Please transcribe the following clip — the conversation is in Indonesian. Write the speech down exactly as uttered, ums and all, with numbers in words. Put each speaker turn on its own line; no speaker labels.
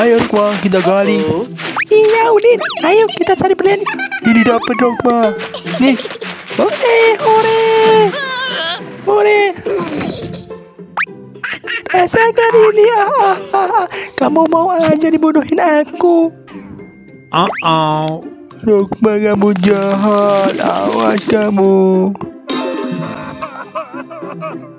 Ayo Rukma, kita gali.
Iya Udin, ayo kita cari belen.
Ini dapat Rukma. Nih.
Oke, hore. Hore. Rasakan ini. Ah, ah, ah. Kamu mau aja dibodohin aku.
Uh-oh. Rukma, kamu jahat. Awas kamu.